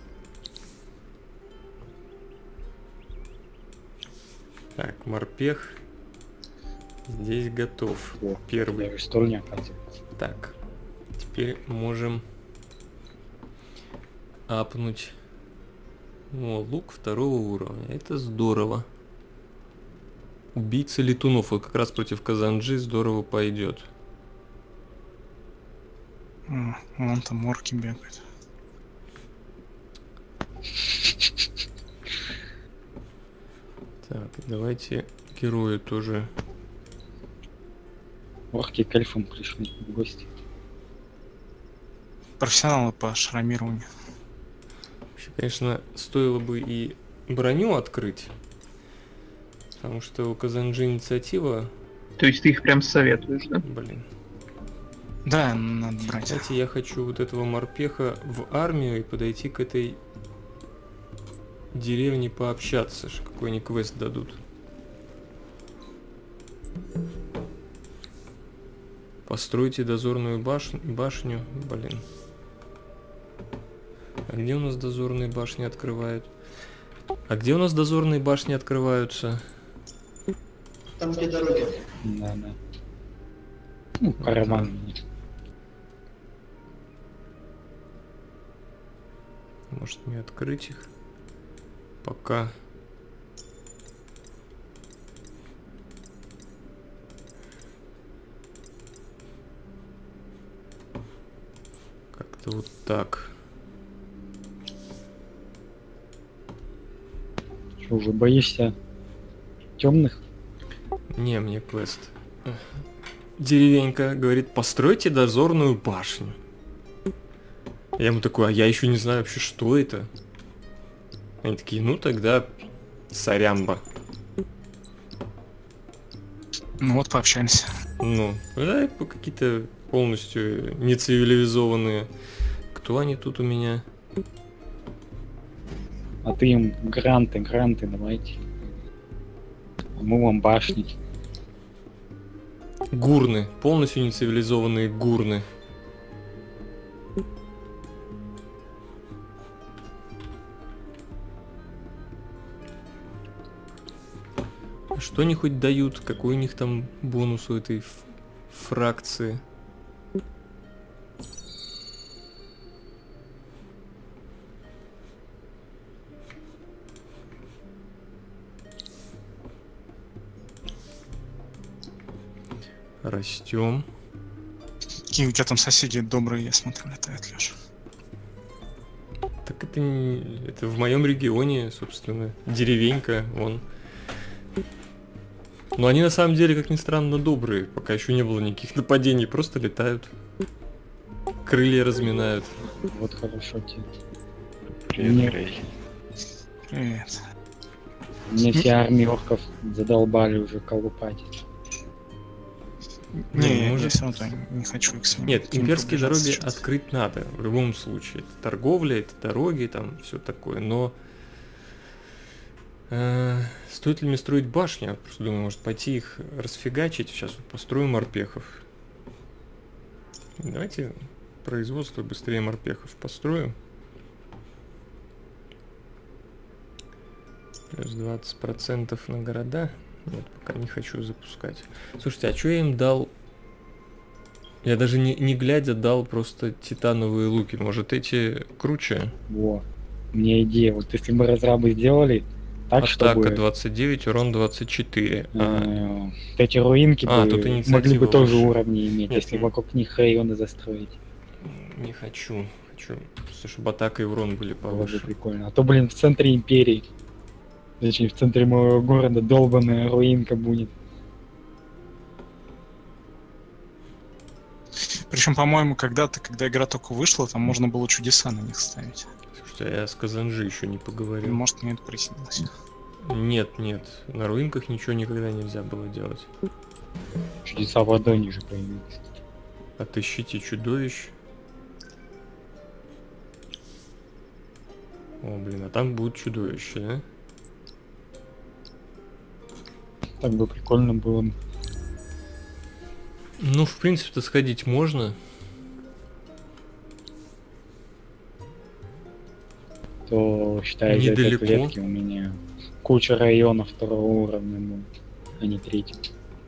Speaker 1: Так, морпех здесь готов. Первый.
Speaker 3: Что не оказывается.
Speaker 1: Так, теперь можем апнуть. О, лук 2 уровня. Это здорово. Убийца летунов. Вот как раз против Казанджи здорово пойдет.
Speaker 7: Вон там орки бегают.
Speaker 1: Так, давайте герою тоже.
Speaker 3: Орки к эльфам пришли в гости.
Speaker 7: Профессионалы по шрамированию.
Speaker 1: Вообще, конечно, стоило бы и броню открыть. Потому что у Казанджи инициатива.
Speaker 5: То есть ты их прям советуешь, да?
Speaker 1: Блин.
Speaker 7: Да, надо брать.
Speaker 1: Кстати, я хочу вот этого морпеха в армию и подойти к этой деревне пообщаться, что какой они квест дадут. Постройте дозорную башню. Блин. А где у нас дозорные башни открывают? А где у нас дозорные башни открываются?
Speaker 4: Там где дороги.
Speaker 3: Да. Ну, караван.
Speaker 1: Может, мне открыть их? Пока. Как-то вот так.
Speaker 3: Что, уже боишься темных?
Speaker 1: Не, мне квест. Деревенька говорит, постройте дозорную башню. Я ему такой, а я еще не знаю вообще, что это. Они такие, ну тогда сорямба.
Speaker 7: Ну вот, пообщаемся.
Speaker 1: Ну, да, какие-то полностью нецивилизованные. Кто они тут у меня?
Speaker 3: А ты им гранты давайте. А мы вам башни.
Speaker 1: Гурны. Полностью нецивилизованные гурны. Что они хоть дают? Какой у них там бонус у этой фракции? Растем.
Speaker 7: Какие у тебя там соседи добрые, я смотрю, летают, Леша.
Speaker 1: Так это, это в моем регионе, собственно, деревенька, вон. Но они на самом деле, как ни странно, добрые. Пока еще не было никаких нападений, просто летают. Крылья разминают.
Speaker 3: Вот хорошо тебе.
Speaker 2: Привет,
Speaker 3: Нет.
Speaker 2: Грей.
Speaker 7: Привет.
Speaker 3: Мне все армии орков задолбали уже колупать.
Speaker 7: Не, я
Speaker 1: может-
Speaker 7: все равно не хочу их своим.
Speaker 1: Нет,
Speaker 7: каким-то
Speaker 1: имперские
Speaker 7: приближаться
Speaker 1: дороги
Speaker 7: сейчас.
Speaker 1: открыть надо, в любом случае. Это торговля, это дороги, там все такое, но... стоит ли мне строить башни? Я просто думаю, может пойти их расфигачить. Сейчас вот построю морпехов. Давайте производство быстрее морпехов построю. Плюс 20% на города. Нет, пока не хочу запускать. Слушайте, а что я им дал? Я даже не глядя дал просто титановые луки. Может эти круче?
Speaker 3: Во. У меня идея. Вот если мы разрабы сделали так,
Speaker 1: Атака
Speaker 3: чтобы
Speaker 1: 29, урон 24.
Speaker 3: вот эти руинки
Speaker 1: тут
Speaker 3: бы
Speaker 1: инициатива
Speaker 3: могли бы тоже
Speaker 1: выше.
Speaker 3: уровни иметь,
Speaker 1: Нет,
Speaker 3: если
Speaker 1: нет.
Speaker 3: вокруг них районы застроить.
Speaker 1: Не хочу. Хочу просто, чтобы атака и урон были
Speaker 3: Было бы
Speaker 1: повыше.
Speaker 3: прикольно. А то, блин, в центре империи. Точнее, в центре моего города долбаная руинка будет.
Speaker 7: Причем, по-моему, когда-то, когда игра только вышла, там можно было чудеса на них ставить.
Speaker 1: Слушайте, а я с Казанжи еще не поговорил.
Speaker 7: Может, мне это приснилось.
Speaker 1: Нет, нет. На руинках ничего никогда нельзя было делать.
Speaker 3: Чудеса в Адоне же появились.
Speaker 1: Отыщите чудовищ. О, блин, а там будут чудовища, да?
Speaker 3: Так бы прикольно было.
Speaker 1: Ну, в принципе-то сходить можно.
Speaker 3: То, считай, из этой
Speaker 1: Недалеко.
Speaker 3: клетки у меня куча районов второго уровня, ну, а не третьего.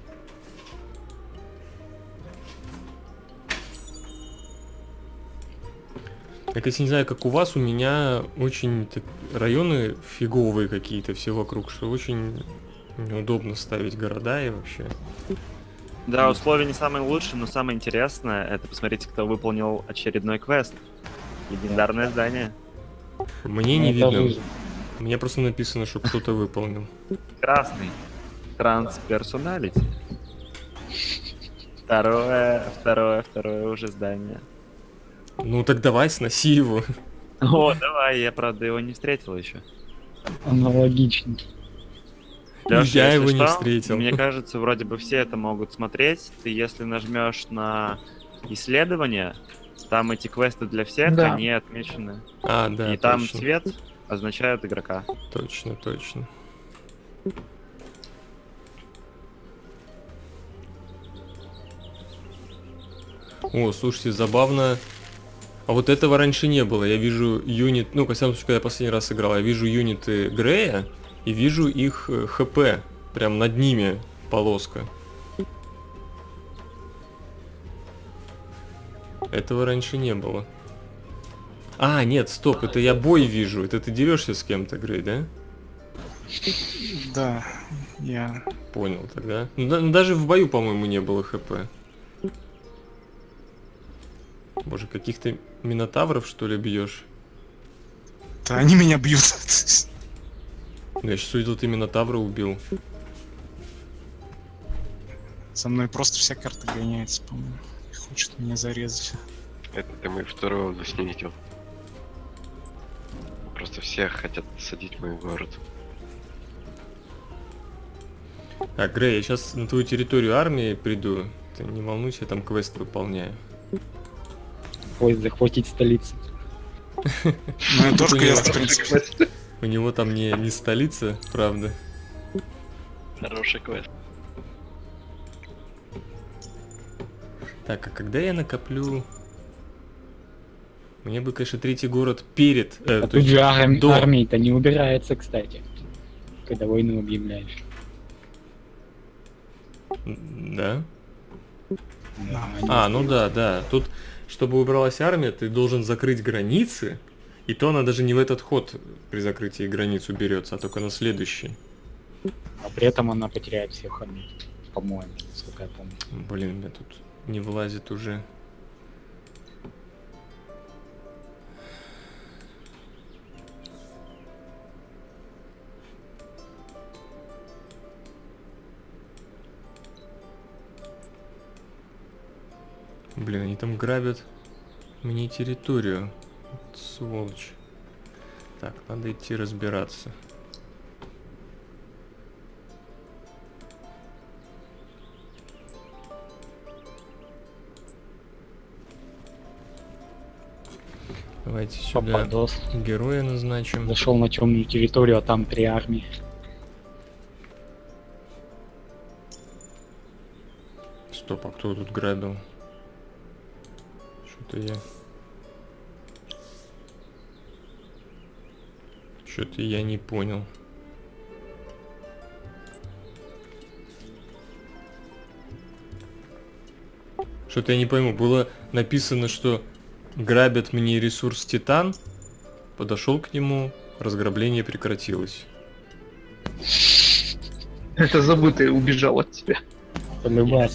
Speaker 1: Так, если не знаю, как у вас, у меня очень районы фиговые какие-то все вокруг, что очень неудобно ставить города и вообще.
Speaker 6: Да, условия не самые лучшие, но самое интересное, это посмотрите, кто выполнил очередной квест. Легендарное здание.
Speaker 1: Мне
Speaker 3: Ну,
Speaker 1: не
Speaker 3: это
Speaker 1: видно.
Speaker 3: выжил.
Speaker 1: Мне просто написано, что кто-то выполнил.
Speaker 6: Красный. Трансперсоналити. Второе уже здание.
Speaker 1: Ну так давай, сноси его.
Speaker 6: О, давай, я, правда, его не встретил еще.
Speaker 3: Аналогично.
Speaker 6: Лёша,
Speaker 1: Я
Speaker 6: если
Speaker 1: его не
Speaker 6: что,
Speaker 1: встретил.
Speaker 6: Мне кажется, вроде бы все это могут смотреть. Ты если нажмешь на исследование, там эти квесты для всех,
Speaker 5: Да.
Speaker 6: они отмечены.
Speaker 1: А, да,
Speaker 6: И там
Speaker 1: точно.
Speaker 6: цвет означает игрока.
Speaker 1: Точно, точно. О, слушайте, забавно. А вот этого раньше не было. Я вижу юнит, ну, по всякому случаю, когда я последний раз играл, я вижу юниты Грея и вижу их ХП. Прям над ними полоска. Этого раньше не было. А, нет, стоп, это я бой вижу. Это ты дерешься с кем-то, Грей, да?
Speaker 7: Да, я...
Speaker 1: Понял тогда. Даже в бою, по-моему, не было хп. Боже, каких-то минотавров, что ли, бьешь?
Speaker 7: Да они меня бьют.
Speaker 1: Я сейчас увидел, ты минотавра убил.
Speaker 7: За мной просто вся карта гоняется, по-моему. И хочет меня зарезать.
Speaker 2: Это ты мой второй область не видел. Просто все хотят садить мой город.
Speaker 1: Так, Грей, я сейчас на твою территорию армии приду. Ты не волнуйся, я там квест выполняю.
Speaker 3: Поезд захватить столицу.
Speaker 7: Ну я тоже квест, в принципе.
Speaker 1: У него там не столица, правда.
Speaker 2: Хороший квест.
Speaker 1: Так, а когда я накоплю... Мне бы, конечно, третий город перед...
Speaker 3: А
Speaker 1: то
Speaker 3: тут
Speaker 1: есть
Speaker 3: же
Speaker 1: до.
Speaker 3: армия-то не убирается, кстати. Когда войну объявляешь.
Speaker 1: Да?
Speaker 3: Да,
Speaker 1: А, ну да. Тут, чтобы убралась армия, ты должен закрыть границы. И то она даже не в этот ход при закрытии границ уберется, а только на следующий.
Speaker 3: А при этом она потеряет всех армий. По-моему, сколько я помню.
Speaker 1: Блин, у меня тут не влазит уже. Блин, они там грабят мне территорию. Вот сволочь. Так, надо идти разбираться. Давайте сюда
Speaker 3: Попадос.
Speaker 1: героя назначим.
Speaker 3: Зашел на темную территорию, а там 3 армии.
Speaker 1: Стоп, а кто тут грабил? Что-то я... Что-то я не понял. Что-то я не пойму. Было написано, что грабят мне ресурс Титан. Подошел к нему, разграбление прекратилось.
Speaker 5: Это забытый убежал от тебя.
Speaker 3: Полюбать.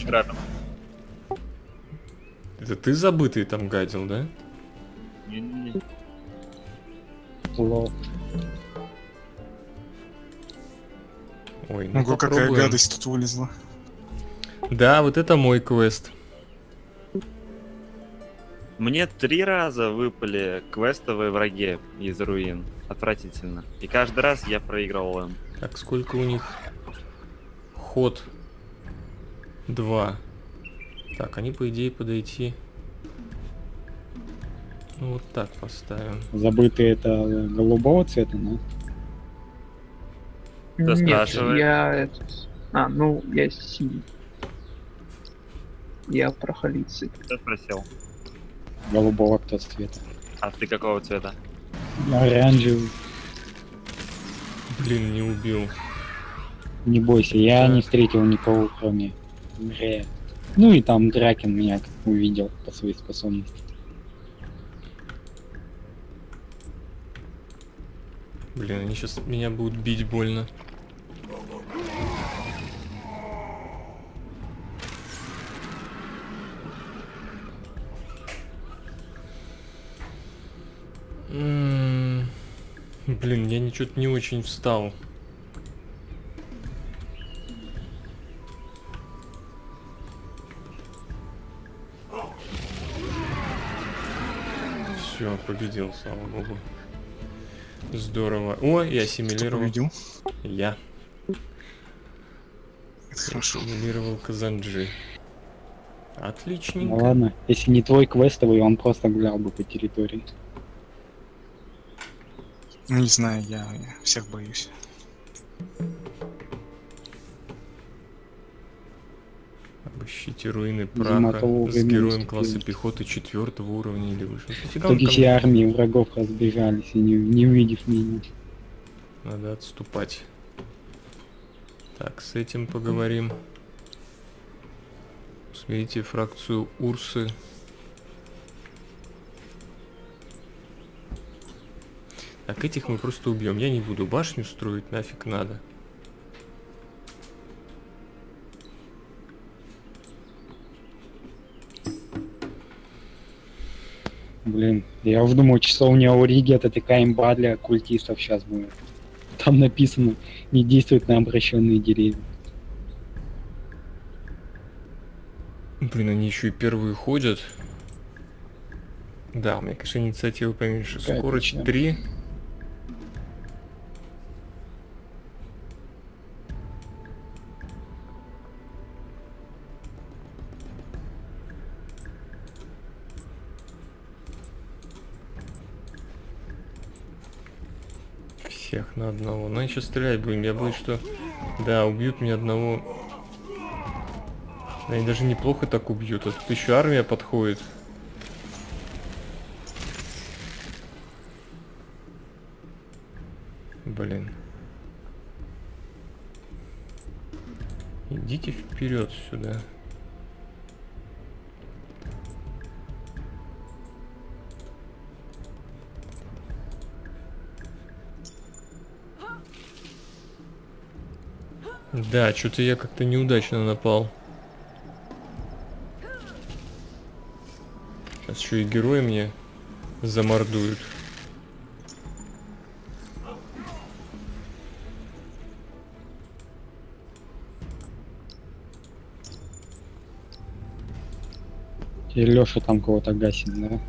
Speaker 1: Это ты забытый там гадил, да?
Speaker 6: Не-не-не.
Speaker 3: Лол.
Speaker 1: Ой, ну
Speaker 7: Ого, какая
Speaker 1: попробуем.
Speaker 7: гадость тут вылезла.
Speaker 1: Да, вот это мой квест.
Speaker 6: Мне 3 раза выпали квестовые враги из руин. Отвратительно. И каждый раз я проигрывал им.
Speaker 1: Так, сколько у них? Ход 2. Так, они по идее подойти. Ну вот так поставим.
Speaker 3: Забытый это голубого цвета, да?
Speaker 6: Кто
Speaker 5: Нет,
Speaker 6: спрашивает?
Speaker 5: я этот... А, ну, я синий. Я прохолицый.
Speaker 6: Кто спросил?
Speaker 3: Голубого кто цвета?
Speaker 6: А ты какого цвета?
Speaker 3: Оранжевый.
Speaker 1: Блин, не убил.
Speaker 3: Не бойся, я не встретил никого, кроме Грея. Ну и там Дракен меня увидел по своей способности.
Speaker 1: Блин, они сейчас меня будут бить больно. Блин, я ничего не очень встал. Все, победил, слава богу. Здорово. О, я
Speaker 7: Кто
Speaker 1: ассимилировал.
Speaker 7: победил?
Speaker 1: Я
Speaker 7: Это хорошо.
Speaker 1: ассимилировал Казанджи.
Speaker 3: Ну
Speaker 1: Отличненько.
Speaker 3: ладно, если не твой квестовый, он просто гулял бы по территории.
Speaker 7: Ну не знаю, я всех боюсь.
Speaker 1: Обыщите руины
Speaker 3: Видимо,
Speaker 1: праха
Speaker 3: того
Speaker 1: с
Speaker 3: времени
Speaker 1: героем
Speaker 3: наступило.
Speaker 1: класса пехоты 4 уровня или выше. Нифига
Speaker 3: В
Speaker 1: он
Speaker 3: итоге
Speaker 1: ко
Speaker 3: все
Speaker 1: мне.
Speaker 3: армии врагов разбежались, и не увидев меня.
Speaker 1: Надо отступать. Так, с этим поговорим. Смотрите фракцию Урсы. Так, этих мы просто убьем. Я не буду башню строить, нафиг надо.
Speaker 3: Блин, я уже думал, часовня Ориги это такая имба для культистов сейчас будет. Там написано, не действует на обращенные деревья.
Speaker 1: Блин, они еще и первые ходят. Да, у меня, конечно, инициатива поменьше.
Speaker 3: Какая
Speaker 1: Скорость
Speaker 3: отличная.
Speaker 1: 3. Всех на одного. Ну, сейчас стрелять будем. Я боюсь, что... Да, убьют меня одного. Они даже неплохо так убьют. А тут еще армия подходит. Блин. Идите вперед сюда. Да, что-то я как-то неудачно напал. Сейчас еще и герои мне замордуют.
Speaker 3: Теперь Лёша там кого-то гасит, да?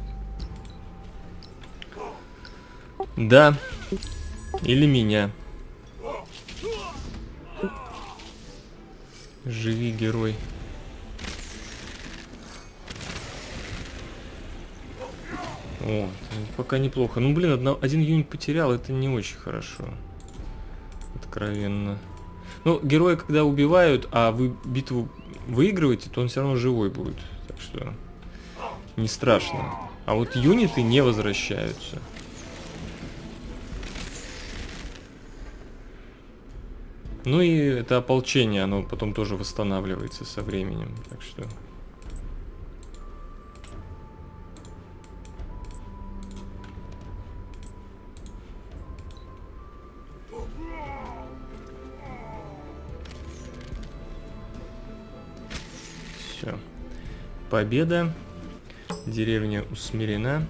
Speaker 1: Да. Или меня. Живи, герой. О, пока неплохо. Ну, блин, один юнит потерял, это не очень хорошо. Откровенно. Ну, героя, когда убивают, а вы битву выигрываете, то он все равно живой будет. Так что не страшно. А вот юниты не возвращаются. Ну и это ополчение, оно потом тоже восстанавливается со временем. Так что... Все. Победа. Деревня усмирена.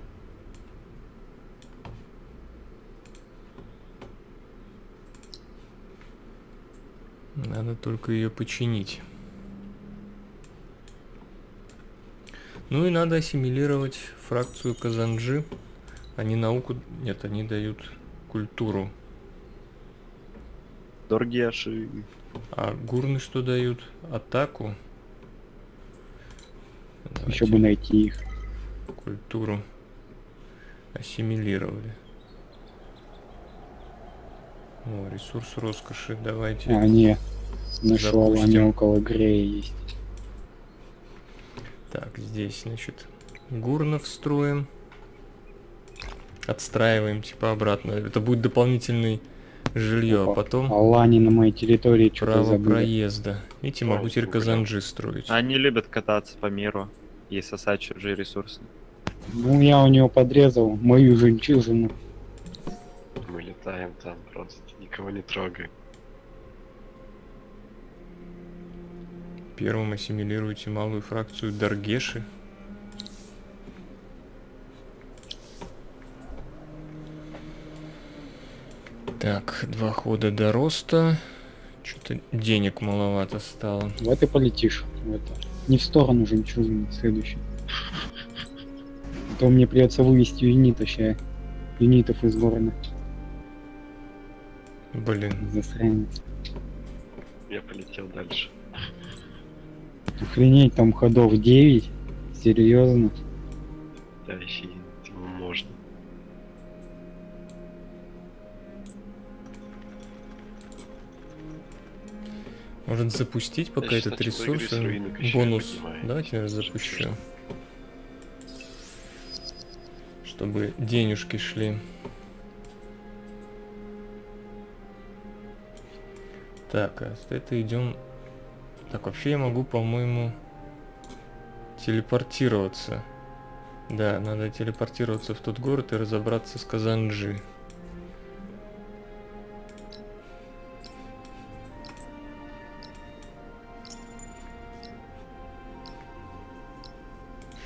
Speaker 1: Надо только ее починить. Ну и надо ассимилировать фракцию Казанджи. Они науку... Нет, они дают культуру.
Speaker 6: Доргеши.
Speaker 1: А гурны что дают? Атаку.
Speaker 3: Еще бы найти их.
Speaker 1: Культуру ассимилировали. О, ресурс роскоши, давайте.
Speaker 3: А, не. Нашел,
Speaker 1: запустим.
Speaker 3: они около Грея есть.
Speaker 1: Так, здесь, значит, гурнов строим. Отстраиваем, типа, обратно. Это будет дополнительный жилье, а потом
Speaker 3: Алани на моей территории что-то
Speaker 1: право
Speaker 3: забыли.
Speaker 1: проезда. Видите, могу теперь Казанджи строить.
Speaker 6: Они любят кататься по миру и сосать чужие ресурсы.
Speaker 3: Ну, я у него подрезал мою жемчужину.
Speaker 2: Мы летаем там просто, никого не трогаем.
Speaker 1: Первым ассимилируйте малую фракцию Даргеши. Так, 2 хода до роста. Что-то денег маловато стало.
Speaker 3: Вот и полетишь в это. Не в сторону жемчужины, следующий. А то мне придется вывести юнитов из города.
Speaker 1: Блин.
Speaker 3: Засранец.
Speaker 2: Я полетел дальше.
Speaker 3: Охренеть, там ходов 9. Серьезно.
Speaker 2: Да, еще можно.
Speaker 1: Может запустить пока
Speaker 2: Я
Speaker 1: этот
Speaker 2: считаю, что
Speaker 1: ресурс?
Speaker 2: игры с руинок еще
Speaker 1: Бонус.
Speaker 2: поднимает.
Speaker 1: Давайте, наверное, запущу. Чтобы денежки шли. Так, а это идем. Так, вообще я могу, по-моему, телепортироваться. Да, надо телепортироваться в тот город и разобраться с Казанджи.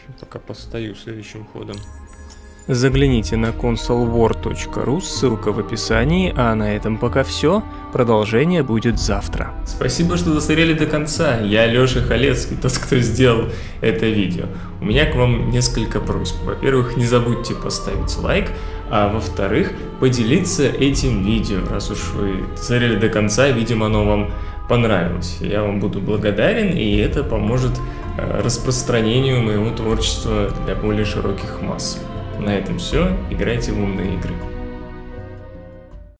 Speaker 1: Пока постою следующим ходом. Загляните на consolewar.ru, ссылка в описании, а на этом пока все. Продолжение будет завтра. Спасибо, что досмотрели до конца. Я Лёша Халецкий, тот, кто сделал это видео. У меня к вам несколько просьб. Во-первых, не забудьте поставить лайк, а во-вторых, поделиться этим видео. Раз уж вы досмотрели до конца, видимо, оно вам понравилось. Я вам буду благодарен, и это поможет распространению моего творчества для более широких масс. На этом все. Играйте в умные игры.